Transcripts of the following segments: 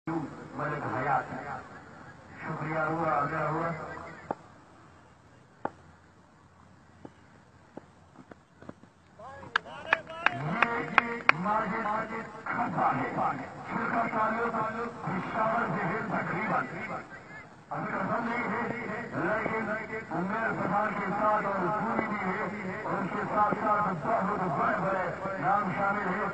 मलिक हयात शुक्रिया हुआ अगर हुआ ये माजिद खफा है छिड़का ताल्लुक पिशावर से है तकरीबन अभी कसम नहीं है लेकिन उम्र सफार के साथ और पूरी भी है और उसके साथ साथ बहुत बड़े बड़े नाम शामिल है।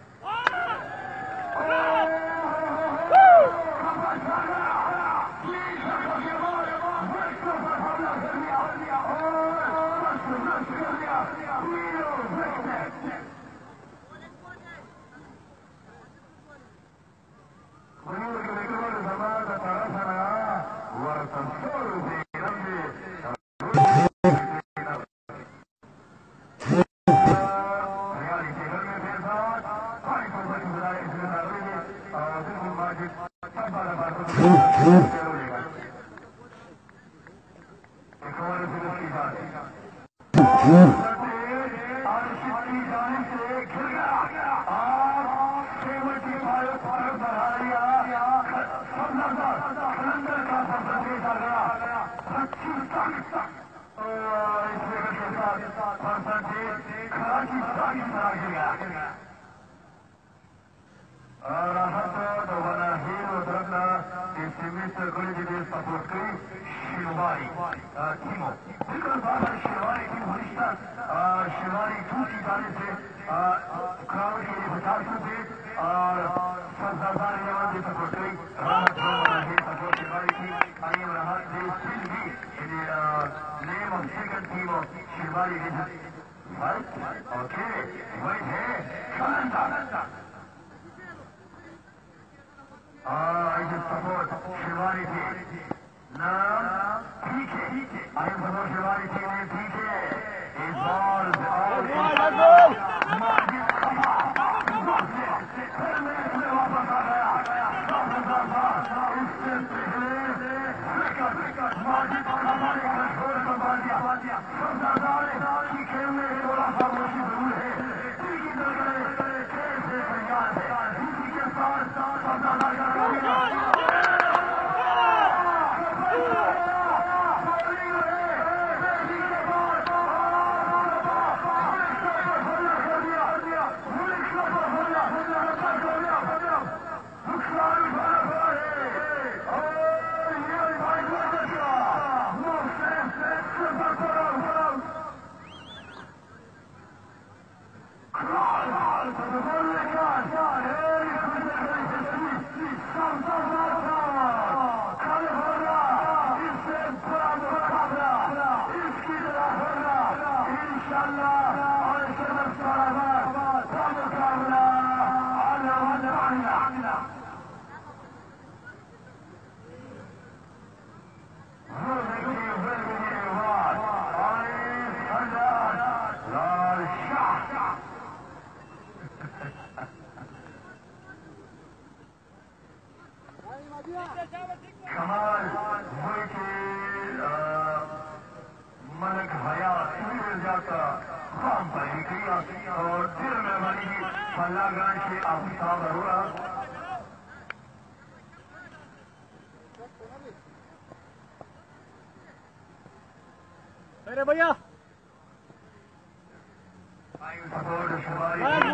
मलिक हयात का काम पैदा किया और दिल में बनी फल्लागान के आफ्ताब हुआ। अरे भैया सपोर्ट